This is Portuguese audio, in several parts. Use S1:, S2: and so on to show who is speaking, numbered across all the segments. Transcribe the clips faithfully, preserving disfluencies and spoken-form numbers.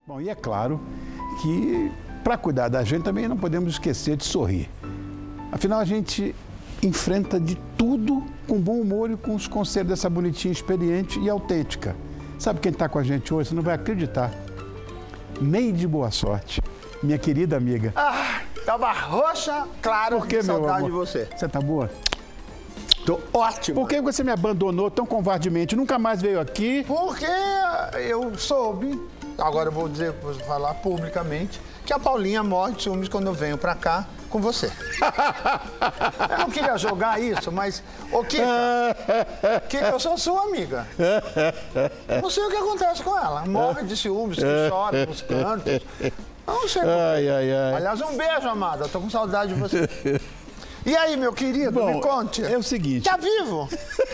S1: Bom, e é claro que para cuidar da gente também não podemos esquecer de sorrir. Afinal, a gente enfrenta de tudo com bom humor e com os conselhos dessa bonitinha, experiente e autêntica. Sabe quem está com a gente hoje? Você não vai acreditar. Neide Boa Sorte, minha querida amiga.
S2: Ah, tava roxa, claro,
S1: Por que,
S2: de
S1: meu
S2: saudade
S1: amor?
S2: de você.
S1: Você tá boa?
S2: Tô ótimo.
S1: Por que você me abandonou tão covardemente? Nunca mais veio aqui?
S2: Porque eu soube, agora eu vou dizer, vou falar publicamente, que a Paulinha morre de ciúmes quando eu venho pra cá com você. Eu não queria jogar isso, mas... Ô, Kika, Kika, eu sou sua amiga. Não sei o que acontece com ela. Morre de ciúmes, que chora nos cantos. Não sei.
S1: Ai, ai, ai.
S2: Aliás, um beijo, amada. Eu tô com saudade de você. E aí, meu querido,
S1: Bom,
S2: me conte.
S1: é o seguinte...
S2: Tá vivo?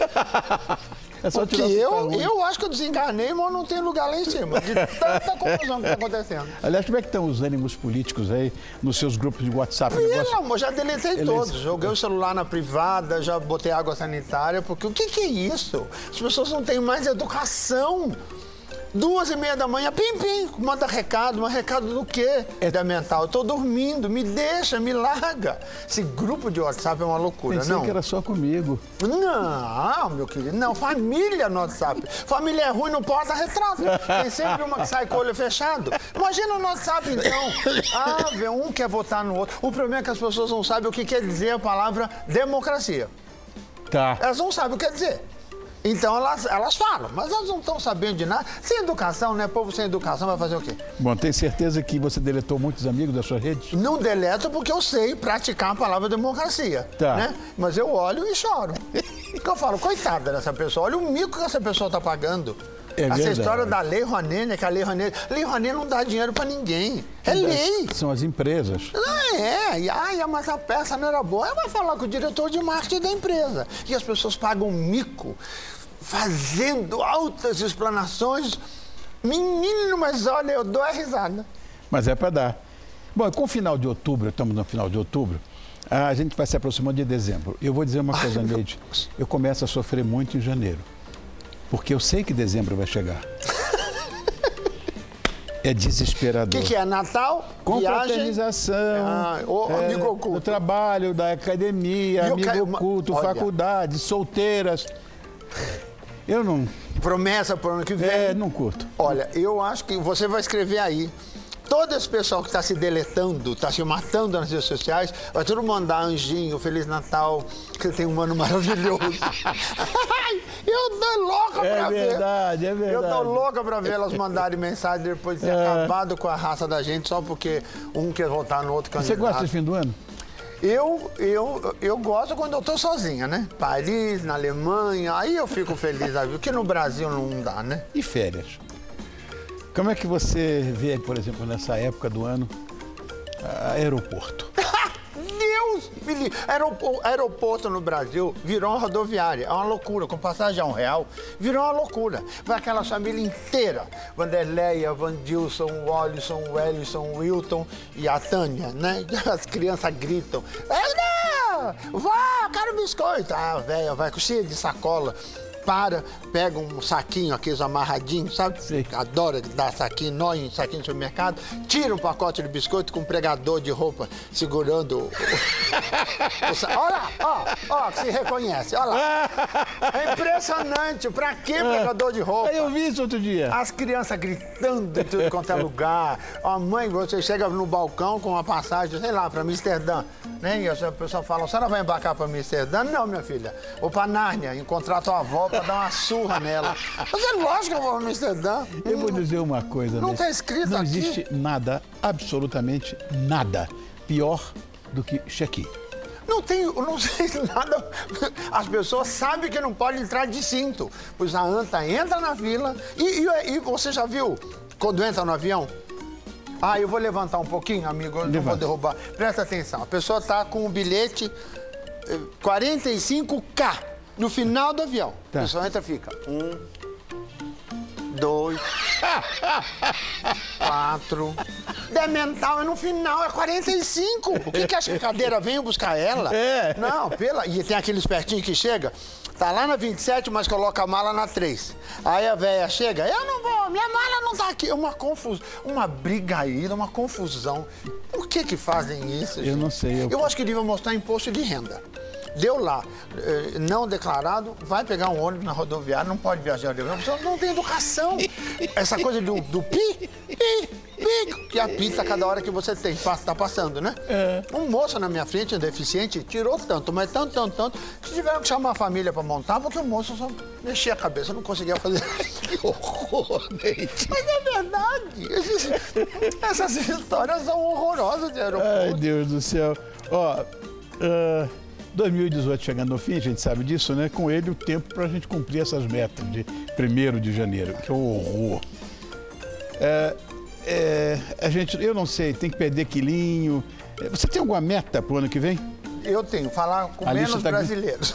S1: É só
S2: Porque
S1: tirar o
S2: eu,
S1: calor.
S2: eu acho que eu desencarnei, mas não tem lugar lá em cima. De tanta confusão que tá acontecendo.
S1: Aliás, como é que estão os ânimos políticos aí nos seus grupos de WhatsApp?
S2: Pelo
S1: Negócio-
S2: amor, já deletei
S1: Eles-
S2: todos. Joguei o celular na privada, já botei água sanitária, porque o que, que é isso? As pessoas não têm mais educação. Duas e meia da manhã, pim, pim, manda recado, mas recado do quê? É da mental. Eu tô dormindo, me deixa, me larga. Esse grupo de WhatsApp é uma loucura,
S1: Pensei
S2: não?
S1: que era só comigo.
S2: Não, meu querido, não. Família no WhatsApp. Família é ruim, não porta-retrato. Tem sempre uma que sai com o olho fechado. Imagina no WhatsApp, então. Ah, vê, um quer votar no outro. O problema é que as pessoas não sabem o que quer dizer a palavra democracia.
S1: Tá.
S2: Elas não sabem o que quer dizer. Então elas, elas falam, mas elas não estão sabendo de nada. Sem educação, né? Povo sem educação vai fazer o quê?
S1: Bom, tem certeza que você deletou muitos amigos da sua rede?
S2: Não deleto porque eu sei praticar a palavra democracia.
S1: Tá.
S2: Né? Mas eu olho e choro. Porque eu falo, coitada dessa pessoa, olha o mico que essa pessoa está pagando.
S1: É
S2: Essa
S1: verdade.
S2: história da Lei Rouanet, né? Que a Lei Rouanet... Lei Rouanet não dá dinheiro para ninguém. É lei.
S1: São as empresas.
S2: Não é. E, ai, mas a peça não era boa. Aí vai falar com o diretor de marketing da empresa. E as pessoas pagam mico, fazendo altas explanações. Menino, mas olha, eu dou a risada.
S1: Mas é para dar. Bom, com o final de outubro, estamos no final de outubro, a gente vai se aproximando de dezembro. Eu vou dizer uma coisa, Neide. Eu começo a sofrer muito em janeiro. Porque eu sei que dezembro vai chegar. É
S2: O
S1: desesperador.
S2: que, que é? Natal? Viagem?
S1: Confraternização,
S2: Ah, ô,
S1: é,
S2: amigo oculto.
S1: do trabalho, da academia,
S2: E eu
S1: amigo
S2: caio uma-
S1: oculto,
S2: Olha.
S1: faculdade, solteiras. Eu não,
S2: Promessa para o ano que vem.
S1: é, não curto.
S2: Olha, eu acho que você vai escrever aí. Todo esse pessoal que está se deletando, está se matando nas redes sociais, vai todo mandar anjinho, Feliz Natal, que você tem um ano maravilhoso. Ai, eu tô louca
S1: É
S2: pra ver.
S1: verdade, é
S2: Eu
S1: verdade.
S2: tô louca pra ver elas mandarem mensagem depois de ter
S1: É.
S2: acabado com a raça da gente, só porque um quer votar no outro
S1: Você
S2: candidato.
S1: gosta de fim do ano?
S2: Eu, eu, eu gosto quando eu tô sozinha, né? Paris, na Alemanha, aí eu fico feliz, sabe? Porque no Brasil não dá, né?
S1: E férias? Como é que você vê, por exemplo, nessa época do ano, a- aeroporto?
S2: Deus me livre. Aeroporto, aeroporto no Brasil virou uma rodoviária. É uma loucura. Com passagem a um real, virou uma loucura. Vai aquela família inteira. Vanderleia, Vandilson, o Wallison, o Ellison, o Wilton e a Tânia, né? As crianças gritam. "Ana, vá, quero biscoito." Ah, velha, vai cheia de sacola. Para, pega um saquinho, aqueles amarradinhos, sabe?
S1: Sim.
S2: Adora dar saquinho, nó em saquinho no supermercado. Tira um pacote de biscoito com um pregador de roupa segurando o... o sa- olha lá, ó, ó, que se reconhece, olha lá. É impressionante. Pra que pregador de roupa?
S1: Aí eu vi isso outro dia.
S2: As crianças gritando em tudo quanto é lugar. A mãe, você chega no balcão com uma passagem, sei lá, para Amsterdã, né? E a pessoa fala, a senhora vai embarcar para Amsterdã? Não, minha filha. Vou para Nárnia, encontrar tua avó para dar uma surra nela. Mas é lógico que eu vou para Amsterdã.
S1: Eu vou dizer uma coisa,
S2: Não
S1: Neide.
S2: tá escrito
S1: Não
S2: aqui.
S1: existe nada, absolutamente nada, pior do que check-in.
S2: Não tem, não sei nada. As pessoas sabem que não pode entrar de cinto. Pois a anta entra na fila e, e, e você já viu quando entra no avião? Ah, eu vou levantar um pouquinho, amigo, eu não vou
S1: Levanta.
S2: derrubar. Presta atenção, a pessoa está com o bilhete eh, quarenta e cinco K no final do avião.
S1: Tá.
S2: A pessoa entra e fica um, dois, quatro. Demental é no final, é quarenta e cinco. O que que acha que a cadeira vem buscar ela?
S1: É.
S2: Não, pela... E tem aquele espertinho que chega, tá lá na vinte e sete, mas coloca a mala na três. Aí a velha chega, eu não vou, minha mala não tá aqui. É uma confusão, uma brigaíra, uma confusão. Por que que fazem isso, gente?
S1: Eu não sei. Eu,
S2: eu acho que devia mostrar imposto de renda. Deu lá, eh, não declarado, vai pegar um ônibus na rodoviária, não pode viajar de avião, a pessoa não tem educação. Essa coisa do, do pi, pi, pi, que apita cada hora que você tem, tá passando, né? É. Um moço na minha frente, um deficiente, tirou tanto, mas tanto, tanto, tanto, que tiveram que chamar a família para montar, porque o moço só mexia a cabeça, não conseguia fazer. Que horror, gente. Mas é verdade. Esses, essas histórias são horrorosas de aeroporto.
S1: Ai, Deus do céu. Ó, uh... dois mil e dezoito chegando no fim, a gente sabe disso, né? Com ele o tempo para a gente cumprir essas metas de primeiro de janeiro, que é um horror. É, é, a gente, eu não sei, tem que perder quilinho. Você tem alguma meta para o ano que vem?
S2: Eu tenho, falar com
S1: A
S2: menos
S1: tá...
S2: brasileiros.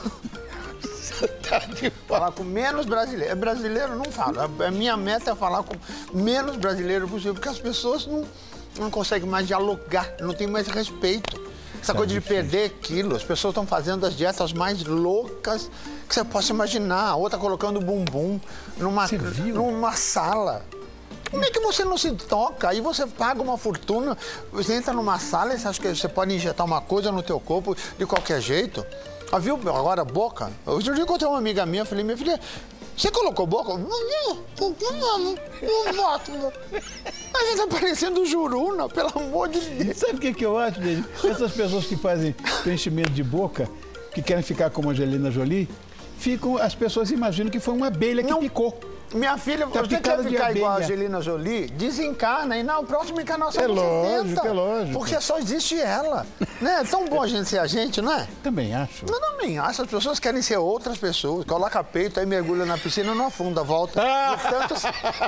S1: Tá de...
S2: Falar com menos brasileiros. É brasileiro, não falo. A minha meta é falar com menos brasileiro possível, porque as pessoas não, não conseguem mais dialogar, não tem mais respeito. Essa coisa de perder quilos, as pessoas estão fazendo as dietas mais loucas que você possa imaginar. A outra colocando bumbum numa, numa sala. Como é que você não se toca? Aí você paga uma fortuna, você entra numa sala e você acha que você pode injetar uma coisa no teu corpo de qualquer jeito. Ah, viu agora a boca? Outro dia eu encontrei uma amiga minha, falei, minha filha, você colocou boca? Não, não, não boto. A gente tá parecendo Juruna, pelo amor de Deus.
S1: Sabe o que, que eu acho, gente? Essas pessoas que fazem preenchimento de boca, que querem ficar como a Angelina Jolie, ficam, as pessoas imaginam que foi uma abelha que
S2: não.
S1: picou.
S2: Minha filha,
S1: tá
S2: você quer ficar igual a Angelina Jolie? Desencarna e na próxima encarnação
S1: é
S2: você
S1: lógico,
S2: tenta.
S1: É lógico,
S2: porque só existe ela. Né? É tão bom a gente ser a gente, não é?
S1: Também acho.
S2: Eu também acho. As pessoas querem ser outras pessoas. Coloca peito, aí mergulha na piscina, não afunda, volta. De tanto,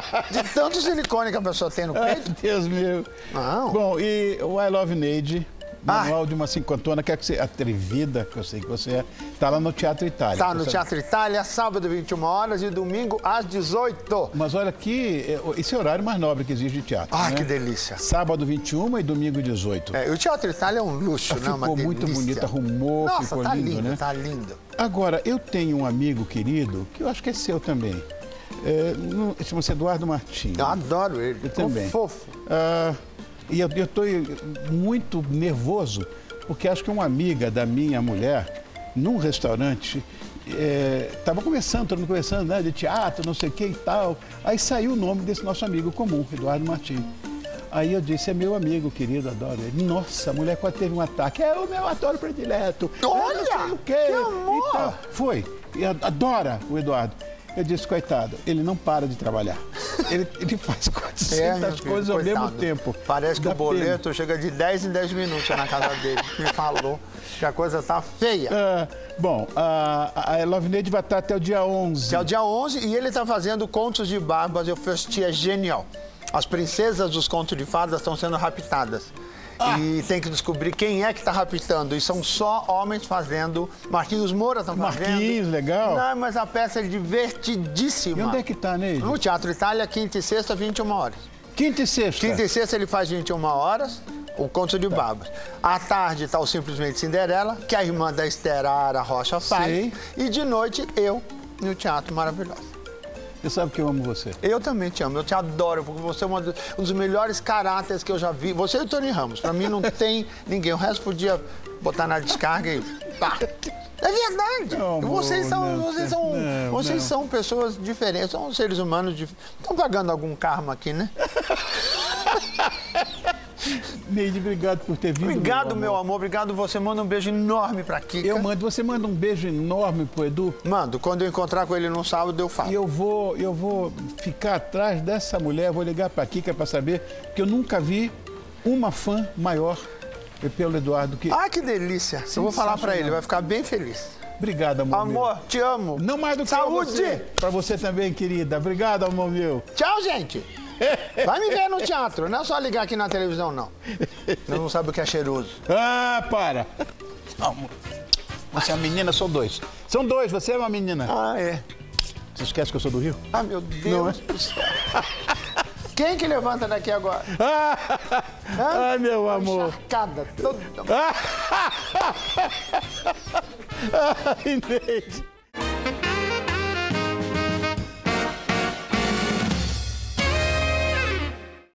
S2: de tanto silicone que a pessoa tem no peito.
S1: Ai, Deus meu.
S2: Não.
S1: Bom, e o I Love Neide, manual ah. de uma cinquentona, quer que você, atrevida, que eu sei que você é, tá lá no Teatro Itália.
S2: Tá no Teatro Itália, sábado, vinte e uma horas e domingo, às dezoito.
S1: Mas olha aqui, esse é o horário mais nobre que existe de teatro.
S2: Ah,
S1: né?
S2: que delícia.
S1: Sábado, vinte e uma e domingo, dezoito.
S2: É, o Teatro Itália é um luxo, né?
S1: Ficou
S2: uma
S1: muito
S2: delícia.
S1: bonito, arrumou,
S2: Nossa,
S1: ficou
S2: tá
S1: lindo,
S2: lindo,
S1: né?
S2: tá lindo.
S1: Agora, eu tenho um amigo querido, que eu acho que é seu também. É, chama-se Eduardo Martins.
S2: Eu adoro ele.
S1: Eu também.
S2: Fofo.
S1: Ah, e eu estou muito nervoso, porque acho que uma amiga da minha mulher, num restaurante, estava é, começando, todo mundo começando, né, de teatro, não sei o que e tal. Aí saiu o nome desse nosso amigo comum, Eduardo Martins. Aí eu disse, é meu amigo querido, adoro ele. Nossa, a mulher quase teve um ataque. É o meu ator predileto.
S2: Olha,
S1: não sei o quê.
S2: que amor.
S1: Então, foi, e adora o Eduardo. Eu disse, coitado, ele não para de trabalhar. Ele, ele faz quatrocentas é, coisas ao coitado. mesmo tempo.
S2: Parece que Dá o boleto pena. chega de dez em dez minutos na casa dele. Me falou que a coisa tá feia.
S1: Uh, bom, a, a Love Neide vai estar até o dia onze.
S2: Até o dia onze e ele está fazendo Contos de Barbas. Eu fiz, é genial. As princesas dos contos de fadas estão sendo raptadas. Ah. E tem que descobrir quem é que está raptando. E são só homens fazendo. Marquinhos Moura estão fazendo.
S1: Marquinhos, legal.
S2: Não, mas a peça é divertidíssima.
S1: E onde é que está, Neide?
S2: No Teatro Itália, quinta e sexta, vinte e uma horas.
S1: Quinta e sexta?
S2: Quinta e sexta ele faz vinte e uma horas, o Conto de Barbas. À tarde está o Simplesmente Cinderela, que a irmã da Esterara Rocha faz. Sei. E de noite, eu, no Teatro Maravilhoso.
S1: Você sabe que eu amo você.
S2: Eu também te amo, eu te adoro, porque você é um dos melhores caráteres que eu já vi. Você e o Tony Ramos, pra mim não tem ninguém. O resto podia botar na descarga e pá. É verdade. Não, vocês são, não, vocês, são, não, vocês não. são pessoas diferentes, são seres humanos diferentes. Estão pagando algum karma aqui, né?
S1: Neide, obrigado por ter vindo.
S2: Obrigado, meu amor. amor. Obrigado você. Manda um beijo enorme pra Kika.
S1: Eu mando. Você manda um beijo enorme pro Edu?
S2: Mando. Quando eu encontrar com ele no sábado, eu falo.
S1: E eu vou, eu vou ficar atrás dessa mulher, vou ligar pra Kika pra saber, que eu nunca vi uma fã maior pelo Eduardo. Que...
S2: Ah, que delícia. Eu vou falar pra ele, vai ficar bem feliz.
S1: Obrigado, amor
S2: Amor,
S1: meu.
S2: te amo.
S1: Não mais do que
S2: Saúde.
S1: Você. Pra você também, querida. Obrigado, amor meu.
S2: Tchau, gente. Vai me ver no teatro, não é só ligar aqui na televisão, não. Você não sabe o que é cheiroso.
S1: Ah, para. Não, você é uma menina, são dois. São dois, você é uma menina.
S2: Ah, é.
S1: Você esquece que eu sou do Rio?
S2: Ah, meu Deus
S1: Não é?
S2: do céu. Quem que levanta daqui agora?
S1: Ai, meu amor.
S2: Encharcada toda.
S1: Ai, Neide.